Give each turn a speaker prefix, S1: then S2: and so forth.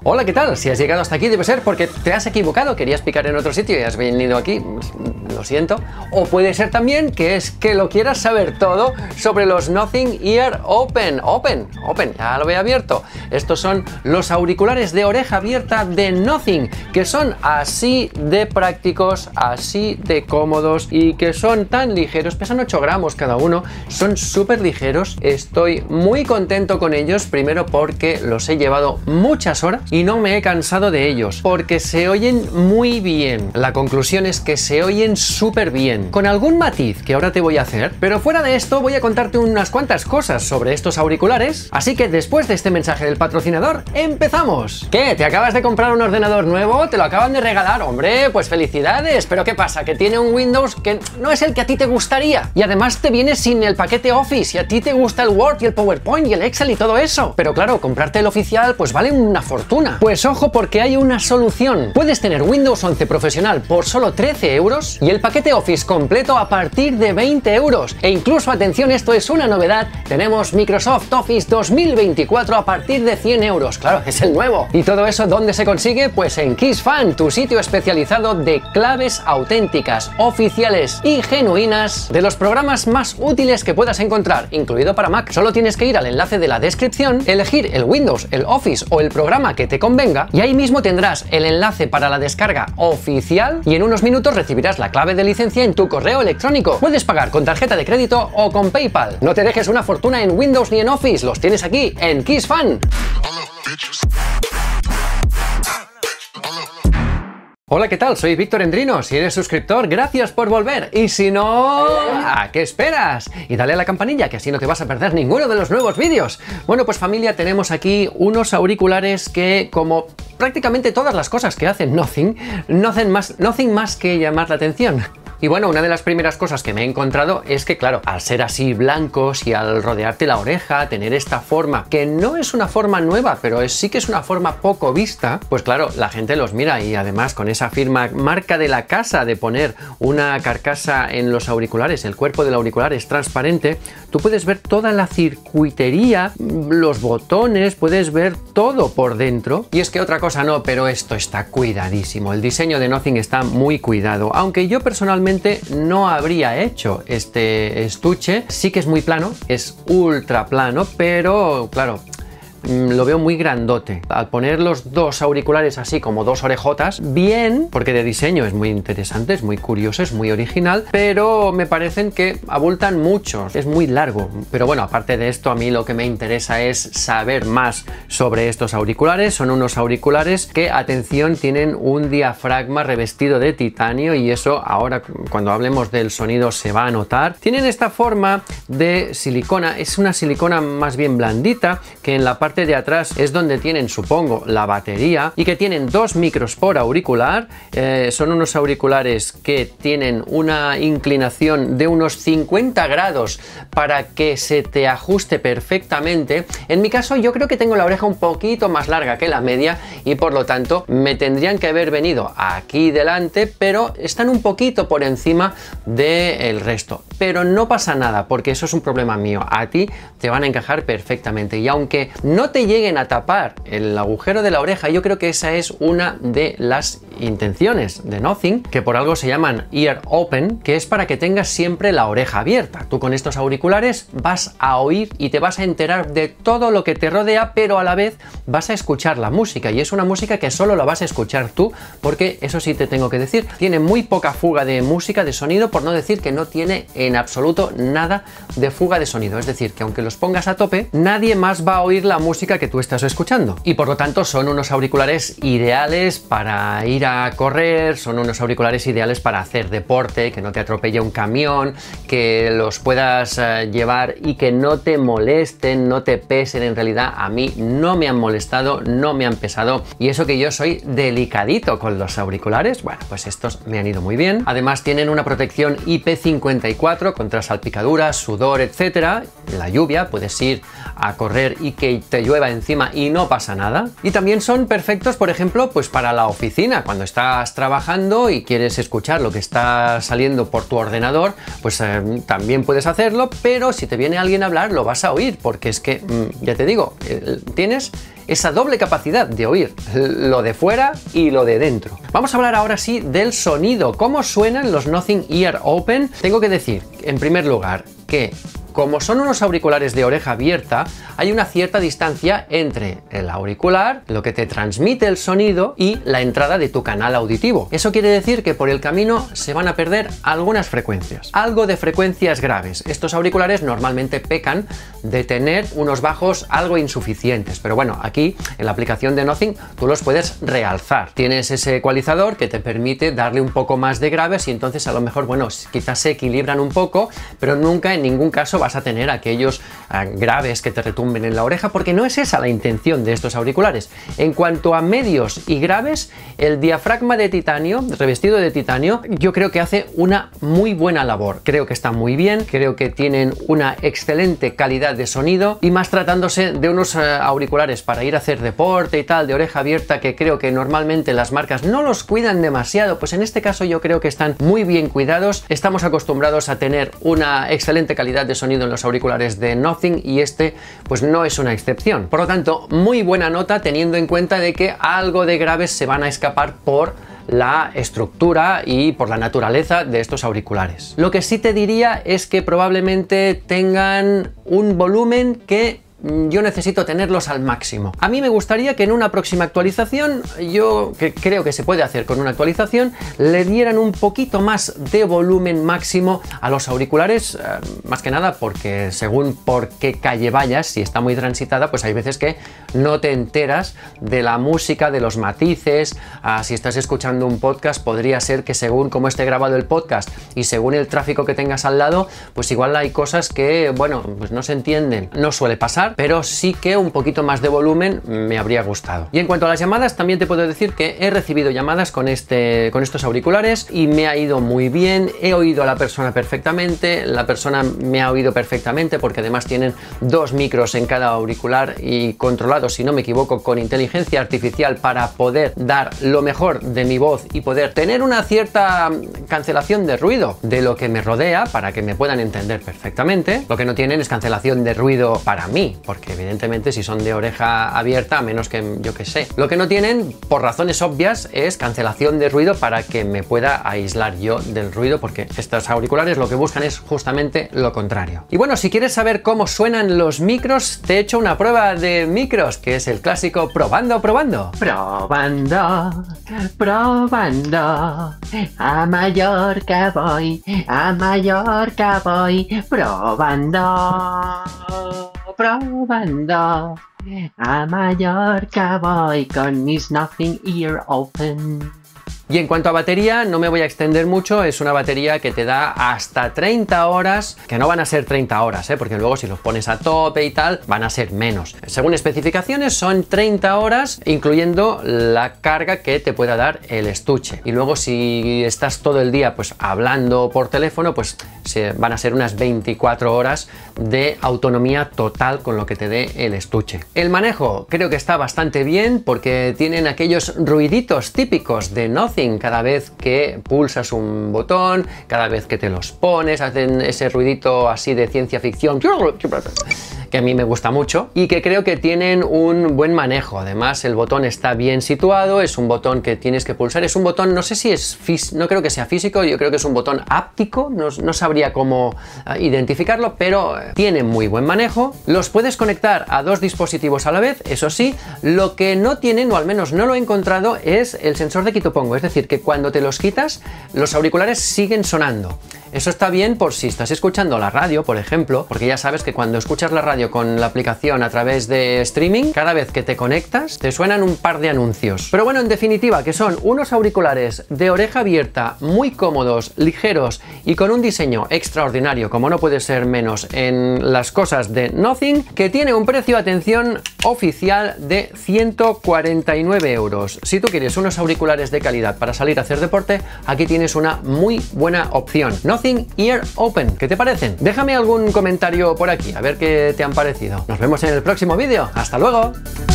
S1: Hola, ¿qué tal? Si has llegado hasta aquí debe ser porque te has equivocado, querías picar en otro sitio y has venido aquí, lo siento. O puede ser también que es que lo quieras saber todo sobre los Nothing Ear Open, ya lo he abierto. Estos son los auriculares de oreja abierta de Nothing, que son así de prácticos, así de cómodos y que son tan ligeros, pesan 8 gramos cada uno, son súper ligeros. Estoy muy contento con ellos, primero porque los he llevado muchas horas y no me he cansado de ellos, porque se oyen muy bien. La conclusión es que se oyen súper bien, con algún matiz que ahora te voy a hacer, pero fuera de esto voy a contarte unas cuantas cosas sobre estos auriculares, así que después de este mensaje del patrocinador, ¡empezamos! ¿Qué? ¿Te acabas de comprar un ordenador nuevo? ¿Te lo acaban de regalar? Hombre, pues felicidades, pero ¿qué pasa? Que tiene un Windows que no es el que a ti te gustaría, y además te viene sin el paquete Office, y a ti te gusta el Word y el PowerPoint y el Excel y todo eso, pero claro, comprarte el oficial pues vale una fortuna. Pues ojo, porque hay una solución. Puedes tener Windows 11 Profesional por solo 13 euros y el paquete Office completo a partir de 20 euros. E incluso, atención, esto es una novedad, tenemos Microsoft Office 2024 a partir de 100 euros. Claro, es el nuevo. ¿Y todo eso dónde se consigue? Pues en KissFan, tu sitio especializado de claves auténticas, oficiales y genuinas de los programas más útiles que puedas encontrar, incluido para Mac. Solo tienes que ir al enlace de la descripción, elegir el Windows, el Office o el programa que te convenga y ahí mismo tendrás el enlace para la descarga oficial y en unos minutos recibirás la clave de licencia en tu correo electrónico. Puedes pagar con tarjeta de crédito o con PayPal. No te dejes una fortuna en Windows ni en Office, los tienes aquí en KissFan. Hola, ¿qué tal? Soy Víctor Endrino. Si eres suscriptor, gracias por volver. Y si no, ¿a qué esperas? Y dale a la campanilla, que así no te vas a perder ninguno de los nuevos vídeos. Bueno, pues familia, tenemos aquí unos auriculares que, como prácticamente todas las cosas que hacen Nothing, no hacen más que llamar la atención. Y bueno, una de las primeras cosas que me he encontrado es que, claro, al ser así blancos y al rodearte la oreja, tener esta forma, que no es una forma nueva, pero sí que es una forma poco vista, pues claro, la gente los mira y además con esa firma marca de la casa de poner una carcasa en los auriculares, el cuerpo del auricular es transparente, tú puedes ver toda la circuitería, los botones, puedes ver todo por dentro. Y es que otra cosa no, pero esto está cuidadísimo, el diseño de Nothing está muy cuidado, aunque yo personalmente no habría hecho este estuche. Sí que es muy plano, es ultra plano, pero claro, lo veo muy grandote. Al poner los dos auriculares así como dos orejotas, bien, porque de diseño es muy interesante, es muy curioso, es muy original, pero me parecen que abultan mucho, es muy largo. Pero bueno, aparte de esto, a mí lo que me interesa es saber más sobre estos auriculares. Son unos auriculares que, atención, tienen un diafragma revestido de titanio y eso ahora cuando hablemos del sonido se va a notar. Tienen esta forma de silicona, es una silicona más bien blandita, que en la parte de atrás es donde tienen, supongo, la batería, y que tienen dos micros por auricular. Son unos auriculares que tienen una inclinación de unos 50 grados para que se te ajuste perfectamente. En mi caso, yo creo que tengo la oreja un poquito más larga que la media y por lo tanto me tendrían que haber venido aquí delante, pero están un poquito por encima del resto. Pero no pasa nada, porque eso es un problema mío. A ti te van a encajar perfectamente y aunque no te lleguen a tapar el agujero de la oreja, yo creo que esa es una de las intenciones de Nothing, que por algo se llaman Ear Open, que es para que tengas siempre la oreja abierta. Tú con estos auriculares vas a oír y te vas a enterar de todo lo que te rodea, pero a la vez vas a escuchar la música, y es una música que solo la vas a escuchar tú, porque eso sí te tengo que decir, tiene muy poca fuga de música, de sonido, por no decir que no tiene en absoluto nada de fuga de sonido. Es decir, que aunque los pongas a tope, nadie más va a oír la música que tú estás escuchando. Y por lo tanto son unos auriculares ideales para ir a correr, son unos auriculares ideales para hacer deporte, que no te atropelle un camión, que los puedas llevar y que no te molesten, no te pesen. En realidad a mí no me han molestado, no me han pesado, y eso que yo soy delicadito con los auriculares, bueno, pues estos me han ido muy bien. Además tienen una protección IP54 contra salpicaduras, sudor, etcétera. La lluvia, puedes ir a correr y que te llueva encima y no pasa nada. Y también son perfectos, por ejemplo, pues para la oficina, cuando estás trabajando y quieres escuchar lo que está saliendo por tu ordenador, pues también puedes hacerlo, pero si te viene alguien a hablar lo vas a oír, porque es que, ya te digo, tienes esa doble capacidad de oír lo de fuera y lo de dentro. Vamos a hablar ahora sí del sonido, cómo suenan los Nothing Ear Open. Tengo que decir, en primer lugar, que como son unos auriculares de oreja abierta, hay una cierta distancia entre el auricular, lo que te transmite el sonido, y la entrada de tu canal auditivo. Eso quiere decir que por el camino se van a perder algunas frecuencias. Algo de frecuencias graves. Estos auriculares normalmente pecan de tener unos bajos algo insuficientes, pero bueno, aquí en la aplicación de Nothing tú los puedes realzar. Tienes ese ecualizador que te permite darle un poco más de graves y entonces a lo mejor, bueno, quizás se equilibran un poco, pero nunca en ningún caso vas a tener aquellos graves que te retumben en la oreja, porque no es esa la intención de estos auriculares. En cuanto a medios y graves, el diafragma de titanio, revestido de titanio, yo creo que hace una muy buena labor. Creo que está muy bien, creo que tienen una excelente calidad de sonido, y más tratándose de unos auriculares para ir a hacer deporte y tal, de oreja abierta, que creo que normalmente las marcas no los cuidan demasiado, pues en este caso yo creo que están muy bien cuidados. Estamos acostumbrados a tener una excelente calidad de sonido en los auriculares de Nothing y este pues no es una excepción. Por lo tanto, muy buena nota, teniendo en cuenta de que algo de graves se van a escapar por la estructura y por la naturaleza de estos auriculares. Lo que sí te diría es que probablemente tengan un volumen que yo necesito tenerlos al máximo. A mí me gustaría que en una próxima actualización, yo que creo que se puede hacer con una actualización, le dieran un poquito más de volumen máximo a los auriculares, más que nada porque según por qué calle vayas, si está muy transitada, pues hay veces que no te enteras de la música, de los matices. Si estás escuchando un podcast, podría ser que según cómo esté grabado el podcast y según el tráfico que tengas al lado, pues igual hay cosas que, bueno, pues no se entienden. No suele pasar, pero sí que un poquito más de volumen me habría gustado. Y en cuanto a las llamadas, también te puedo decir que he recibido llamadas con estos auriculares y me ha ido muy bien. He oído a la persona perfectamente, la persona me ha oído perfectamente, porque además tienen 2 micros en cada auricular y controlados, si no me equivoco, con inteligencia artificial para poder dar lo mejor de mi voz y poder tener una cierta cancelación de ruido de lo que me rodea para que me puedan entender perfectamente. Lo que no tienen es cancelación de ruido para mí, porque evidentemente si son de oreja abierta, a menos que yo que sé. Lo que no tienen, por razones obvias, es cancelación de ruido para que me pueda aislar yo del ruido, porque estos auriculares lo que buscan es justamente lo contrario. Y bueno, si quieres saber cómo suenan los micros, te he hecho una prueba de micros, que es el clásico probando, probando.
S2: Probando, probando, a Mallorca voy, probando, probando, a Mallorca voy con mis Nothing Ear Open.
S1: Y en cuanto a batería, no me voy a extender mucho, es una batería que te da hasta 30 horas, que no van a ser 30 horas, porque luego si los pones a tope y tal, van a ser menos. Según especificaciones son 30 horas, incluyendo la carga que te pueda dar el estuche. Y luego si estás todo el día pues hablando por teléfono, pues van a ser unas 24 horas de autonomía total con lo que te dé el estuche. El manejo creo que está bastante bien, porque tienen aquellos ruiditos típicos de Nothing cada vez que pulsas un botón, cada vez que te los pones, hacen ese ruidito así de ciencia ficción que a mí me gusta mucho y que creo que tienen un buen manejo. Además, el botón está bien situado, es un botón que tienes que pulsar, es un botón, no sé si es no creo que sea físico, yo creo que es un botón áptico, no sabría cómo identificarlo, pero tiene muy buen manejo. Los puedes conectar a 2 dispositivos a la vez, eso sí. Lo que no tienen, o al menos no lo he encontrado, es el sensor de quito-pongo, es decir, que cuando te los quitas, los auriculares siguen sonando. Eso está bien por si estás escuchando la radio, por ejemplo, porque ya sabes que cuando escuchas la radio con la aplicación a través de streaming, cada vez que te conectas te suenan un par de anuncios. Pero bueno, en definitiva, que son unos auriculares de oreja abierta muy cómodos, ligeros y con un diseño extraordinario, como no puede ser menos en las cosas de Nothing, que tiene un precio, atención, oficial de 149 euros. Si tú quieres unos auriculares de calidad para salir a hacer deporte, aquí tienes una muy buena opción. Nothing Ear Open, ¿qué te parecen? Déjame algún comentario por aquí, a ver qué te han parecido. Nos vemos en el próximo vídeo. ¡Hasta luego!